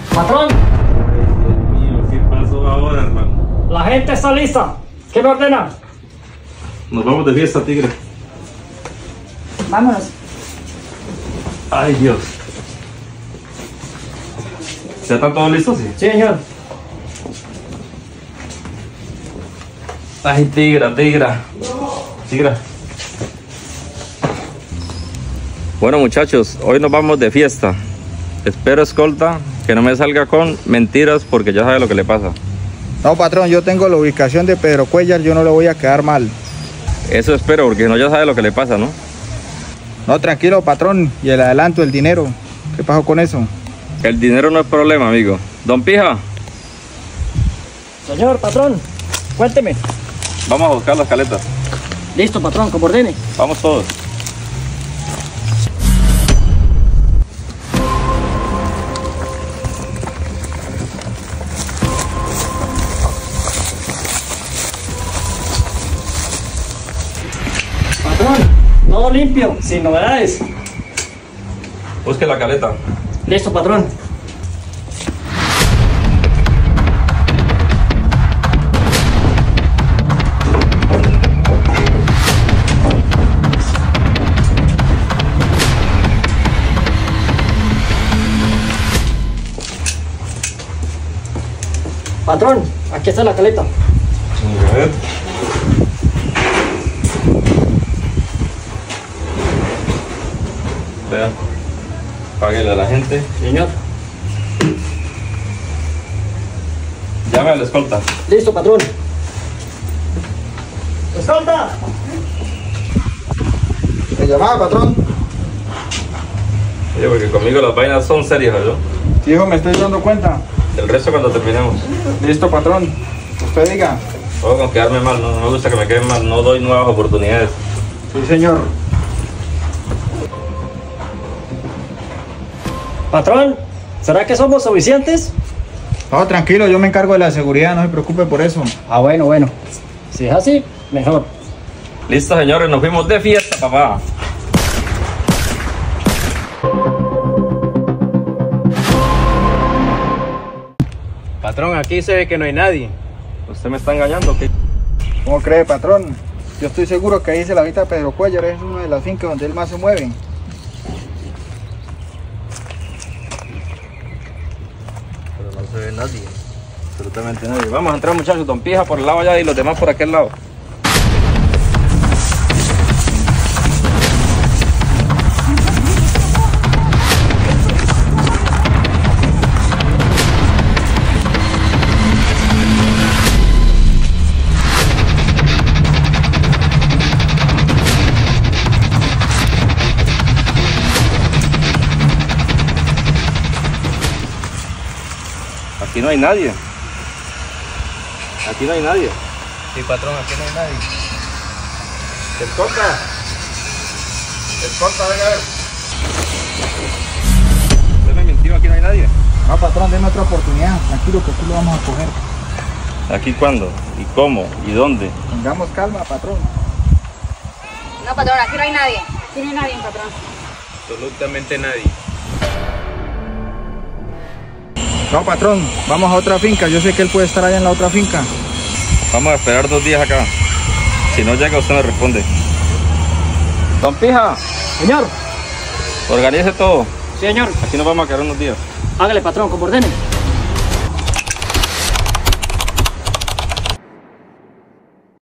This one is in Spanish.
Patrón, Ay, Dios mío, ¿qué pasó ahora, hermano? la gente está lista. ¿Qué me ordena? Nos vamos de fiesta, tigre. Vámonos. Ay, Dios. ¿Ya están todos listos? Sí. Sí, señor. Ay, tigra. Bueno, muchachos, hoy nos vamos de fiesta. Espero, escolta, que no me salga con mentiras porque ya sabe lo que le pasa. No, patrón, yo tengo la ubicación de Pedro Cuellar, yo no le voy a quedar mal. Eso espero, porque no ya sabe lo que le pasa, ¿no? No, tranquilo, patrón, y el adelanto, el dinero. ¿Qué pasó con eso? El dinero no es problema, amigo. Don Pija, Señor, patrón, cuénteme. vamos a buscar las caletas. Listo, patrón, como ordene. Vamos todos. Patrón, todo limpio, sin novedades. Busque la caleta. Listo, patrón. Patrón, aquí está la caleta. A ver. Vea. Páguele a la gente. Señor. Llame a la escolta. Listo, patrón. ¡Escolta! ¿Me llamaba, patrón? Oye, porque conmigo las vainas son serias, ¿verdad? Sí, hijo, me estoy dando cuenta. El resto cuando terminemos. Listo, patrón. Usted diga. Puedo con quedarme mal, no me gusta que me queden mal, no doy nuevas oportunidades. Sí, señor. Patrón, ¿será que somos suficientes? No, tranquilo, yo me encargo de la seguridad, no se preocupe por eso. Ah, bueno. Si es así, mejor. Listo, señores, nos fuimos de fiesta, papá. Patrón, aquí se ve que no hay nadie. ¿Usted me está engañando o qué? ¿Cómo cree, patrón? Yo estoy seguro que ahí se la vista Pedro Cuellar, es una de las fincas donde él más se mueve. Pero no se ve nadie. Absolutamente nadie. Vamos a entrar, muchachos. Don Pija por el lado allá y los demás por aquel lado. Aquí no hay nadie. Aquí no hay nadie. Sí, patrón, aquí no hay nadie. Escolta. Escolta, venga a ver. Usted me mintió, aquí no hay nadie. No, patrón, denme otra oportunidad. Tranquilo, que aquí lo vamos a coger. ¿Aquí cuándo? ¿Y cómo? ¿Y dónde? Tengamos calma, patrón. No, patrón, aquí no hay nadie. Aquí no hay nadie, patrón. Absolutamente nadie. No, patrón, vamos a otra finca. Yo sé que él puede estar allá en la otra finca. Vamos a esperar 2 días acá. Si no llega, usted me responde. Don Pija, Señor. organice todo. Sí, señor. Aquí nos vamos a quedar unos días. Hágale, patrón, como ordene.